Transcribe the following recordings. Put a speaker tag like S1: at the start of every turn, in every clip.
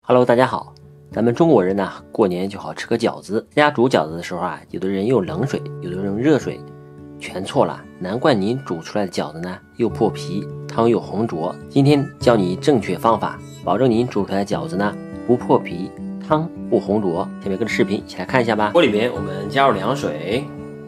S1: Hello， 大家好。咱们中国人呢，过年就好吃个饺子。大家煮饺子的时候啊，有的人用冷水，有的人用热水，全错了。难怪您煮出来的饺子呢，又破皮，汤又浑浊。今天教你正确方法，保证您煮出来的饺子呢不破皮，汤不浑浊。下面跟着视频一起来看一下吧。锅里面我们加入凉水，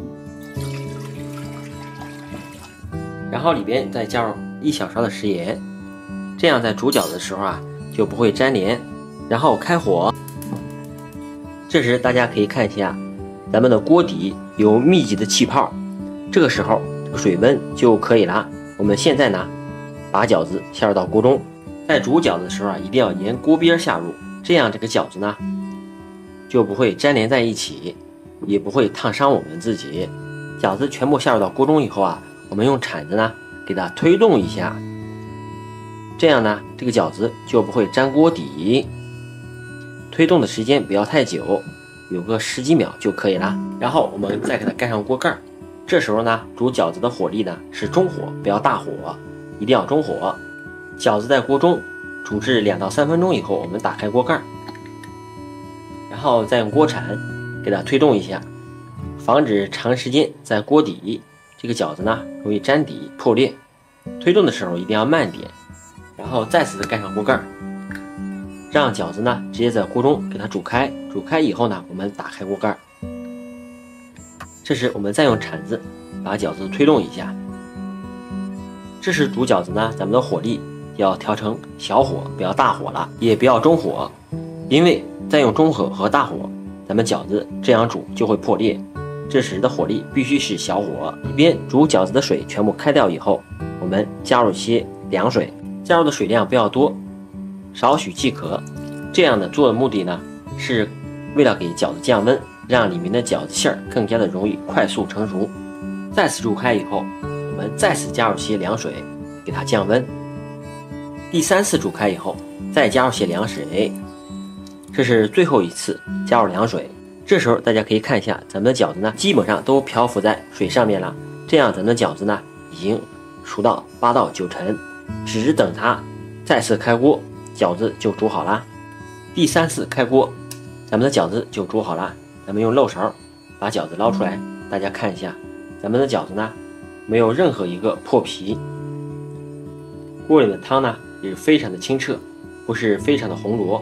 S1: 然后里边再加入1小勺的食盐，这样在煮饺子的时候啊，就不会粘连。然后开火，这时大家可以看一下，咱们的锅底有密集的气泡，这个时候这个水温就可以了。我们现在呢，把饺子下入到锅中，在煮饺子的时候啊，一定要沿锅边下入，这样这个饺子呢就不会粘连在一起，也不会烫伤我们自己。饺子全部下入到锅中以后啊，我们用铲子呢给它推动一下，这样呢这个饺子就不会粘锅底。推动的时间不要太久，有个10几秒就可以了。然后我们再给它盖上锅盖，这时候呢，煮饺子的火力呢是中火，不要大火，一定要中火。饺子在锅中煮至2到3分钟以后，我们打开锅盖，然后再用锅铲给它推动一下，防止长时间在锅底，这个饺子呢容易粘底破裂。推动的时候一定要慢点，然后再次盖上锅盖。让饺子呢直接在锅中给它煮开，煮开以后呢，我们打开锅盖。这时我们再用铲子把饺子推动一下。这时煮饺子呢，咱们的火力要调成小火，不要大火了，也不要中火，因为再用中火和大火，咱们饺子这样煮就会破裂。这时的火力必须是小火。一边煮饺子的水全部开掉以后，我们加入些凉水，加入的水量不要多，少许即可。这样的做的目的呢，是为了给饺子降温，让里面的饺子馅儿更加的容易快速成熟。再次煮开以后，我们再次加入些凉水给它降温。第3次煮开以后，再加入些凉水，这是最后一次加入凉水。这时候大家可以看一下，咱们的饺子呢基本上都漂浮在水上面了，这样咱们的饺子呢已经熟到8到9成，只等它再次开锅，饺子就煮好了。第3次开锅，咱们的饺子就煮好了。咱们用漏勺把饺子捞出来，大家看一下，咱们的饺子呢没有任何一个破皮，锅里的汤呢也是非常的清澈，不是非常的浑浊。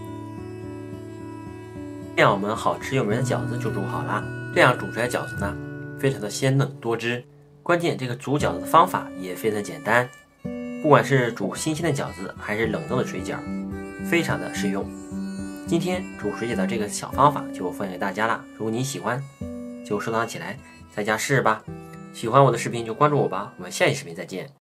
S1: 这样我们好吃又美的饺子就煮好了。这样煮出来饺子呢非常的鲜嫩多汁，关键这个煮饺子的方法也非常简单，不管是煮新鲜的饺子还是冷冻的水饺，非常的实用。今天煮水饺的这个小方法就分享给大家了，如果你喜欢就收藏起来，在家试试吧。喜欢我的视频就关注我吧，我们下期视频再见。